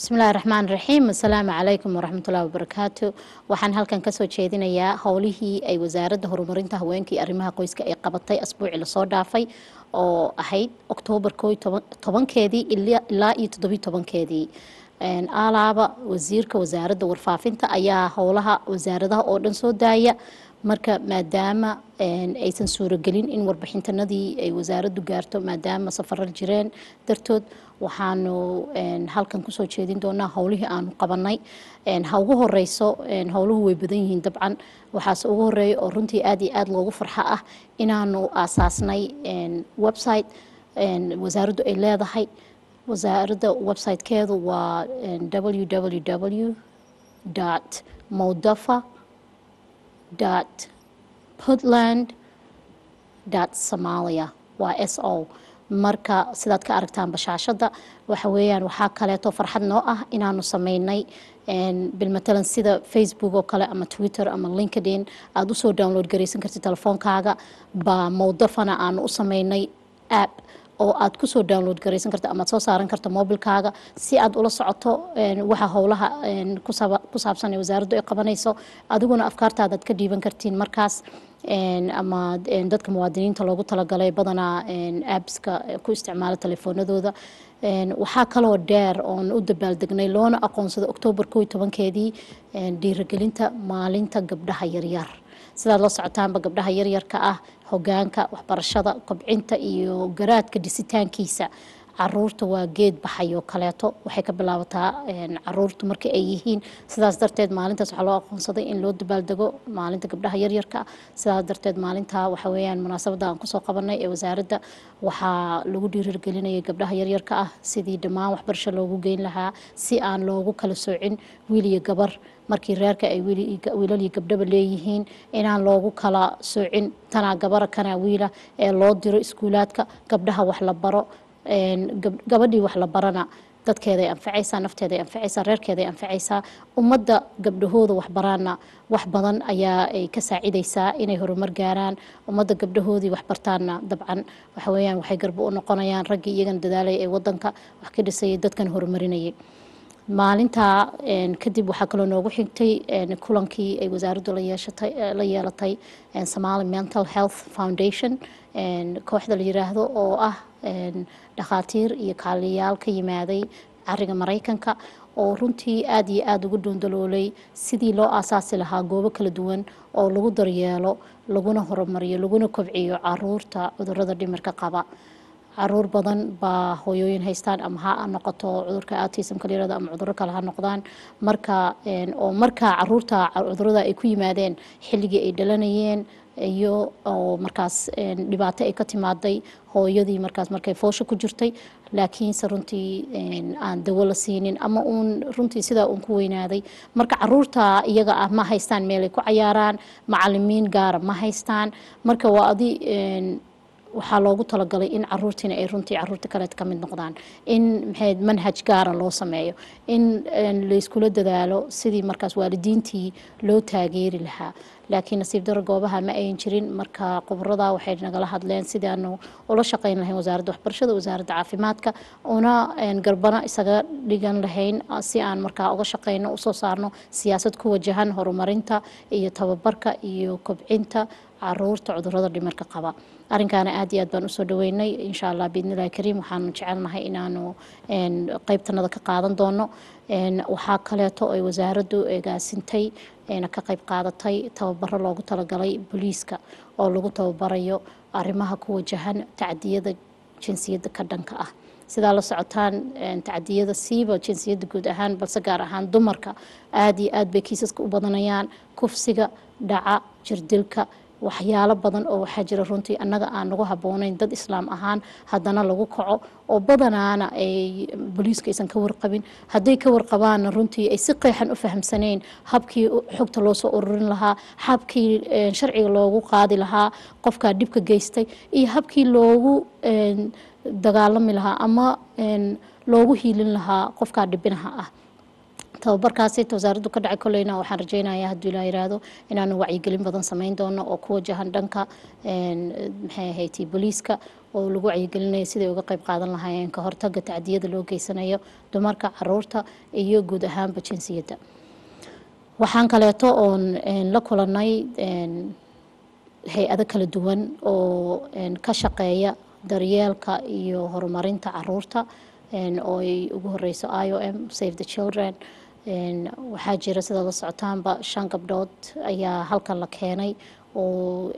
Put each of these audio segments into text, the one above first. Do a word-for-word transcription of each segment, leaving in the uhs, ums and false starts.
بسم الله الرحمن الرحيم السلام عليكم ورحمة الله وبركاته waxaan halkan ka soo jeedinayaa howlihii ay wasaaradda horumarinta haweenka iyo arrimaha qoyska ay qabatay asbuuci la soo dhaafay oo ahayd Oktoobar tobankeedii ilaa iyo toddoba iyo tobankeedii een alaaba wasiirka wasaaradda warfaafinta ayaa howlaha wasaaradaha oo dhan soo daaya marka maadaama aysan suuragelin in warbixintanadii ay wasaaraddu gaarto maadaama safarar jireen dartood waxaanu halkan ku soo jeedin doonaa howlihii aanu qabanay ha ugu horeyso howluhu way badan yihiin dabcan waxaas ugu horeeyo oo runtii aad iyo aad loogu farxa ah inaanu aasaasnay website wasaaraddu ay leedahay wasaaradda website-keedu waa w w w dot modafa dot puntland dot somalia waa s o marka sidaad ka aragtaan bashaashada waxa weeyaan waxaa kaleeto farxad noo ah inaanu sameynay bilmatalan sida Facebook oo kale ama Twitter ama LinkedIn aad u soo download gareysan kartid telefoonkaaga ba Modafana aanu u sameynay app oo aad ku soo download gareysan karto ama soo saaran karto mobilkaaga si aad ula socoto waxa howlaha ku saabsan wasaaraddu ay qabanayso adiguna afkaartaada aad ka dhiiban kartiin markaas ama dadka muwaadiniinta loogu talagalay badana appska ku isticmaala telefoonadooda waxaa kaloo dheer oon u dabaaldegnay loona aqoonsado Oktoobar tobankeedii dhiirigelinta maalinta gabdhaha yaryar sidaad la socotaanba gabdhaha yaryarka ah hoggaanka waxbarashada kobcinta iyo garaadka dhisitaankiisa caruurta waa geed baxayo kaleeto waxay ka bilaabataa caruurtu marka ay yihiin sidaas darteed maalintaas waxa loo aqoonsaday in loo dabaaldego maalinta gabdhaha yaryarka sidaas darteed maalinta waxa weeyaan munaasabada aan ku soo qabanay ee wasaaradda waxa lagu dhiirigelinayay gabdhaha yaryarka ah sidii dhammaan waxbarasho loogu geyn lahaa si aan loogu kala soocin wiil iyo gabar markii reerka ay wiilal iyo gabdhaba leeyihiin inaan loogu kala soocin tanaa gabara kana wiila ee loo diro iskuulaadka gabdhaha wax la baro gabadhii wax la barana dadkeeday anfacaysaa nafteeday anfacaysaa reerkeeday anfacaysaa ummadda gabdhahooda wax baraana wax badan ayaa ay ka saacidaysaa inay horumar gaaraan ummadda gabdhahoodii wax bartaana dabcan waxa weeyaan waxay garbo u noqonayaan raggii iyagana dadaalaya ee wadanka wax ka dhisayay dadkan horumarinayay maalinta kadib waxaa kaloo noogu xigtay kulankii ay wasaaraddu la yeeshatay la yeelatay Somali Mental Health Foundation kooxda la yiraahdo oo ah dhakhaatiir iyo kaaliyaal ka yimaaday ariga Mareykanka oo runtii aad iyo aad ugu doondaloolay sidii loo aasaasi lahaa goobo kala duwan oo lagu daryeelo laguna horumariyo laguna kobciyo caruurta cudurrada dhimirka qaba caruur badan baa hooyooyin haystaan ama ha noqoto cudurka autism-ka la yiraahdo ama cudurro kale ha noqdaan marka oo marka caruurta cudurrada ay ku yimaadeen xilligii ay dhalanayeen iyo oo markaas dhibaato ay ka timaaday hooyadii markaas markay foosho ku jirtay laakiin se runtii aan dawo la siinin ama uun runtii sidaa uun ku weynaaday marka caruurta iyaga ah ma haystaan meel ay ku cayaaraan macallimiin gaara ma haystaan marka waa adi waxaa loogu talagalay in caruurtiina ay runtii caruurta kale ka mid noqdaan in maxay manhaj gaara loo sameeyo in la iskula dadaalo sidii markaas waalidiintii loo taageeri lahaa laakiin nasiib darro goobaha ma ayin jirin marka khibrada waxay nagala hadleen sidaanu ula shaqeyn lahayn wasaaradda waxbarashada wasaaradda caafimaadka una garbana isaga dhigan lahayn si aan markaa uga shaqeyno u soo saarno siyaasad ku wajahan horumarinta iyo tababarka iyo kobcinta caruurta cudurrada dhimirka qaba arrinkaana aad iyo aad baan u soo dhaweynay insha Allah biidnillaahi kariim waxaan jecelnahay inaanu qaybtanada ka qaadan doono waxaa kaleeto ay wasaaraddu eegaasintay ka qayb qaadatay tababaro loogu talagalay booliiska oo lagu tababarayo arrimaha ku wajahan tacdiyada jinsiyadda ka dhanka ah sidaa la socotaan tacdiyada siiba jinsiyadda guud ahaan balse gaar ahaan dumarka aad iyo aad bay kiisaska u badanayaan kufsiga dhaca jirdilka waxyaalo badan oo waxaa jira runtii annaga aan nagu habboonayn dad islaam ahaan haddana lagu kaco oo badanaana ay booliiska aysan ka warqabin hadday ka warqabaanna runtii ay si qeexan u fahamsanayn habkii xogta loo soo ururin lahaa habkii sharciga loogu qaadi lahaa qofkaa dhibka geystay iyo habkii loogu dagaalami lahaa ama loogu hiilin lahaa qofkaa dhibinaha ah tababarkaasi wasaaraddu ka dhacay kolleyna waxaan rajaynayaa haddii ilaa yiraahdo inaanu wacyigelin badan samayn doono oo ku wajahan dhanka maxay ahayd booliiska oo lagu wacyigelinayo sidii uga qayb qaadan lahaayeen ka hortagga tacdiyada loo geysanayo dumarka, caruurta iyo guud ahaanba jinsiyadda. waxaan kaleeto oon la kulanay hay-ado kala duwan oo ka shaqeeya daryeelka iyo horumarinta caruurta oo ay ugu horeyso I O M Save the Children. waxaa jira sida la socotaanba shan gabdhood ayaa halkan la keenay oo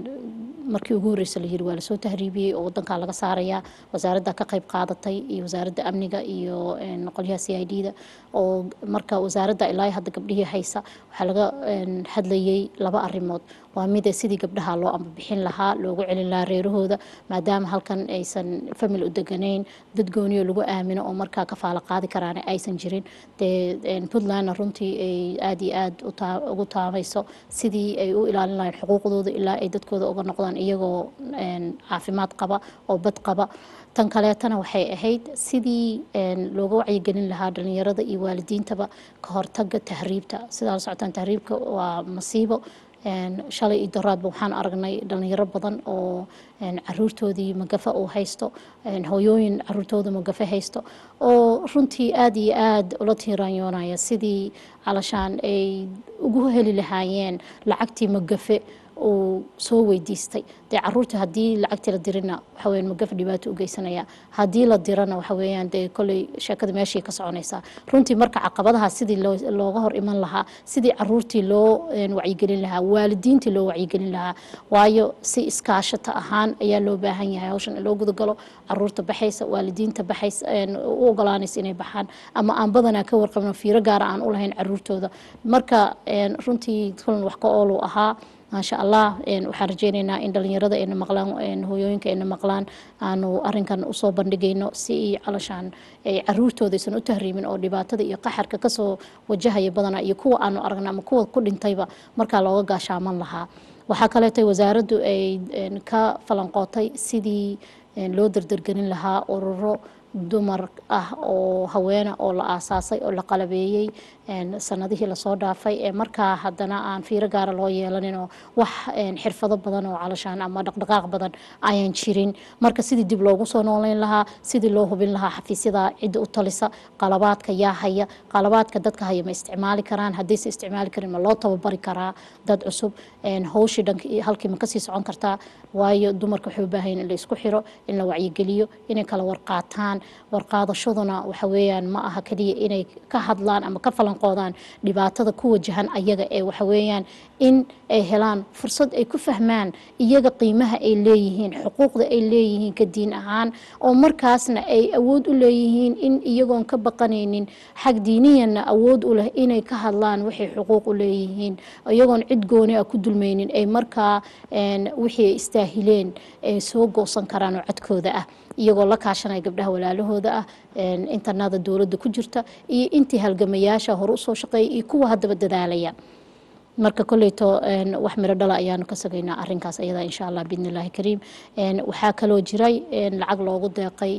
markii ugu horreysay la yiri waa lasoo tahriibiyey oo wadanka laga saaraya. wasaaradda ka qayb qaadatay iyo wasaaradda amniga iyo qolyaha C I D da oo marka wasaaradda ilaa hadda gabdhihii haysa waxaa laga hadlayay laba arrimood. waa mid sidii gabdhaha loo amba bixin lahaa loogu celin lahaa reerahooda maadaama halkan aysan famil u deganayn dad gooniyo lagu aamino oo markaa kafaalo qaadi karaan aysan jirin. dee Puntland runtii ay aad iyo aad ugu taamayso sidii ay u ilaalin lahayn xuquuqdooda ilaa ay dadkooda uga noqdaan iyagoo caafimaad qaba oo bad qaba. tan kaleetana waxay ahayd sidii looga wacyigelin lahaa dhalinyarada iyo waalidiintaba ka hortagga tahriibta. sidaa la socotaan tahriibka waa masiibo. shalay iyo daraadba waxaan aragnay dhalinyaro badan oo caruurtoodii magafa uu haysto, hooyooyin caruurtooda magafa haysto oo runtii aad iyo aad ula tiiraanyoonaya sidii calashaan ay ugu heli lahaayeen lacagtii magafe uu soo weydiistay. dee caruurta haddii lacagtii la dirina waxa weeyaan magafa dhibaato u geysanaya, haddii la dirana waxa weeyaan dee kolley sheekada meeshii ka soconaysaa. runtii marka caqabadaha sidii looga hor iman lahaa, sidii caruurtii loo wacyigelin lahaa, waalidiintii loo wacyigelin lahaa, waayo si iskaashata ahaan ayaa loo baahan yahay hawshan in loo gudagalo. caruurta baxaysa, waalidiinta baxaysa u ogolaanaysa inay baxaan ama aan badanaa ka warqabno fiiro gaara aan u lahayn caruurtooda. marka runtii kulan wax ka oolu ahaa maasha allah. waxaan rajeynaynaa in dhalinyarada ayna maqlaan, hooyooyinka ayna maqlaan, aanu arinkan usoo bandhigayno si calashaan ay caruurtooda aysan u tahriimin oo dhibaatada iyo qaxarka kasoo wajahaya badanaa iyo kuwa aanu aragna ama kuwa ku dhintayba markaa looga gaashaaman lahaa. waxaa kaleetay wasaaraddu ay ka falanqootay sidii loo dardargelin lahaa ururo dumar ah oo haweena oo la aasaasay oo la qalabeeyey sanadihii lasoo dhaafay ee markaa haddana aan fiiro gaara loo yeelanin oo wax xirfado badan oo calashaan ama dhaqdhaqaaq badan ayaan jirin. marka sidii dib loogu soo nooleyn lahaa, sidii loo hubin lahaa xafiisyada cidda u talisa, qalabaadka yaa haya, qalabaadka dadka haya ma isticmaali karaan, haddayse isticmaali karin ma loo tababari karaa dad cusub. hawshii dhanka halkii ma kasii socon kartaa, waayo dumarka waxay u baahan yihiin in la isku xiro, in la wacyigeliyo, inay kala warqaataan. warqaadashaduna waxa weeyaan ma aha kaliya inay ka hadlaan ama ka falanqoodaan dhibaatada ku wajahan ayaga ee waxa weeyaan in ay helaan fursad ay ku fahmaan iyaga qiimaha ay leeyihiin, xuquuqda ay leeyihiin ka diin ahaan, oo markaasna ay awood u leeyihiin in iyagoon ka baqanaynin xag diiniyana awood u leh inay ka hadlaan waxay xuquuq u leeyihiin iyagoon cid gooni ah ku dulmaynin, ay markaa wixii ay istaahileen ay soo goosan karaan oo codkooda ah iyagoo la kaashanaya gabdhaha walaalahooda ah, intanada dowladda ku jirta iyo intii halgamayaasha hore usoo shaqeeyay iyo kuwa haddaba dadaalaya. marka kolleyto wax miro dhala ayaanu ka sagaynaa arrinkaas ayada insha allah biidnillaahi kariim. waxaa kaloo jiray lacag loogu deeqay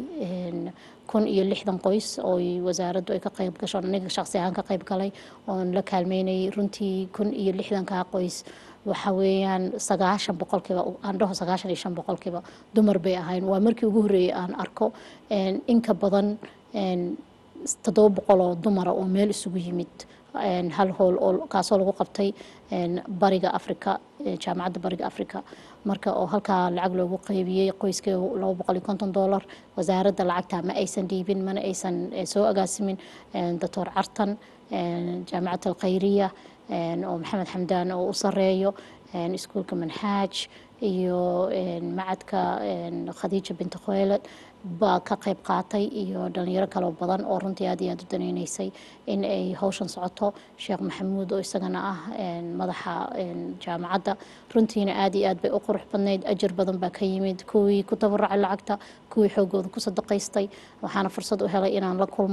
kun iyo lixdan qoys oo wasaaraddu ay ka qayb gasho, aniga shaqsi ahaan ka qayb galay oon la kaalmeynayay. runtii kun iyo lixdankaa qoys waxa weeyaan sagaashan boqolkiiba aan dhaho sagaashan iyo shan boqolkiiba dumar bay ahayn. waa markii ugu horreeyay aan arko in ka badan toddoba boqol oo dumara oo meel isugu yimid hal howl oo kaasoo lagu qabtay bariga Afrika, jaamacadda bariga Afrika. marka oo halkaa lacag loogu qaybiyey qoyska laba boqol iyo konton dollar. wasaaradda lacagta ma aysan dhiibin, mana aysan soo agaasimin. doctor Cartan, jaamacadda alkhayriya oo maxamed xamdaan oo u sareeyo, iskuulka manhaaj iyo macadka khadiija binti khoylad baa ka qayb qaatay iyo dhalinyaro kale badan oo runtii aad iyo aad u danaynaysay in ay hawshan socoto. sheekh maxamuud oo isagana ah madaxa jaamacadda runtiina aad iyo aad bay u qurux badnayd, ajar badan baa ka yimid kuwii ku tabarucay lacagta, kuwii xoogooda ku sadaqaystay. waxaana fursad u helay inaan la kulmo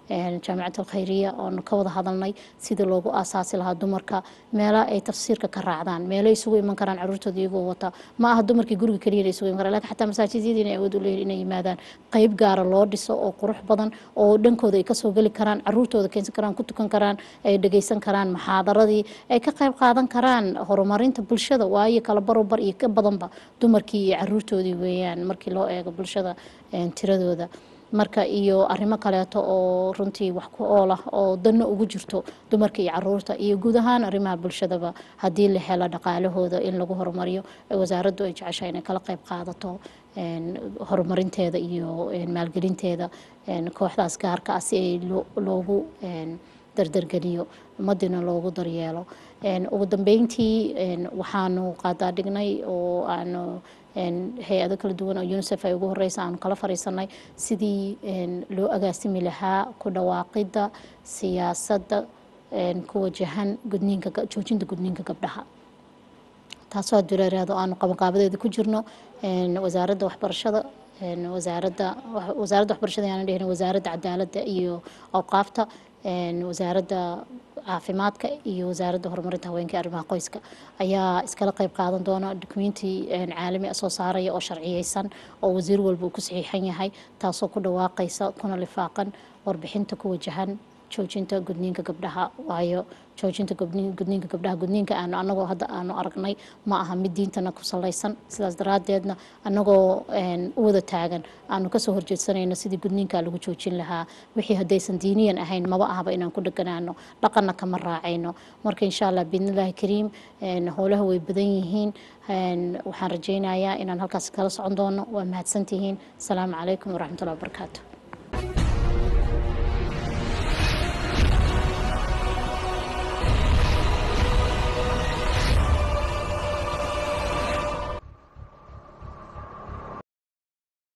jaamacadda alkhayriya oonu ka wada hadalnay sidii loogu aasaasi lahaa dumarka meelaha ay tafsiirka ka raacdaan meelo isugu iman karaan caruurtooda iyagoo wata ma aha dumarkii guriga keliya inay isugu iman karaan laakiin xataa masaajidyada inay awood u leeyihin inay yimaadaan qayb gaara loo dhiso oo qurux badan oo dhankooda ay kasoo geli karaan caruurtooda keensan karaan ku tukan karaan ay dhageysan karaan maxaadaradii ay ka qayb qaadan karaan horumarinta bulshada waayo kala barobar iyo ka badanba dumarkii iyo caruurtoodii weeyaan markii loo eego bulshada tiradooda marka iyo arrimo kaleeto oo runtii wax ku ool ah oo danna ugu jirto dumarka iyo caruurta iyo guud ahaan arrimaha bulshadaba haddii la helo dhaqaalahooda in lagu horumariyo wasaaraddu ay jeceshahay inay kala qayb qaadato horumarinteeda iyo maalgelinteeda kooxdaas gaarka ah si ay loogu dardargeliyo ummadina loogu daryeelo ugu dambeyntii waxaanu qaadaa dhignay oo aanu hay-ado kala duwan oo unicef ay ugu horeysa aanu kala fariisanay sidii loo agaasimi lahaa ku dhawaaqidda siyaasadda ku wajahan gudniinka joojinta gudniinka gabdhaha taasoo dureeraado aanu qabanqaabadeeda ku jirno wasaaradda waxbarashada wasaaradda wasaaradda waxbarashada ayaan dhihin wasaaradda cadaaladda iyo awqaafta wasaaradda caafimaadka iyo wasaaradda horumarinta haweenka arrimaha qoyska ayaa iskala qayb qaadan doona dukumenti caalami soo saaraya oo sharciyeysan oo wasiir walba uu ku saxiixan yahay taasoo ku dhawaaqaysa kuna lifaaqan warbixinta ku wajahan joojinta gudniinka gabdhaha waayo joojinta gudniinka gabdhaha gudniinka aanu anagoo hadda aanu aragnay ma aha mid diintana ku salaysan sidaas daraadeedna anagoo u wada taagan aanu kasoo horjeedsanayno sidii gudniinka lagu joojin lahaa wixii haddaysan diiniyan ahayn maba ahaba inaan ku dheganaano dhaqanna kama raacayno marka insha allah biidnillaahi kariim howlaha way badan yihiin waxaan rajaynayaa inaan halkaas kala socon doono waa mahadsantihiin asalaamu calaykum waraxmatullahi wabarakaatu